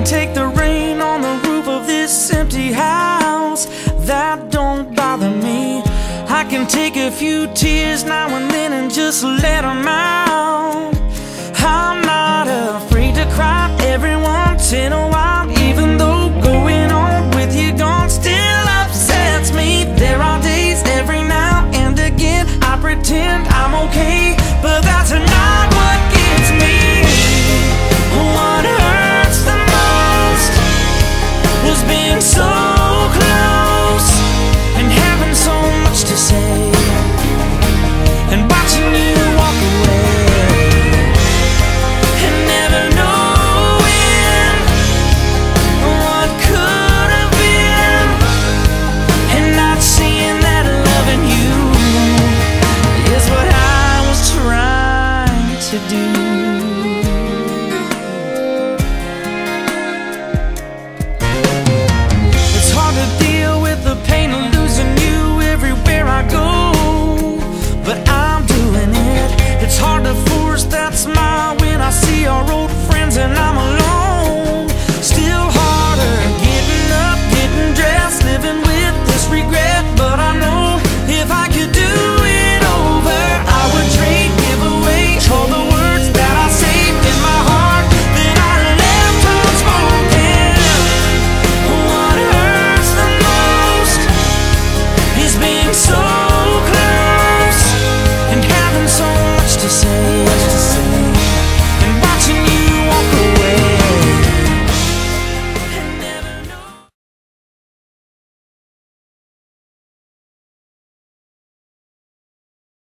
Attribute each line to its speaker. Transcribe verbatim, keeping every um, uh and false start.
Speaker 1: can take the rain on the roof of this empty house. That don't bother me. I can take a few tears now and then and just let them out.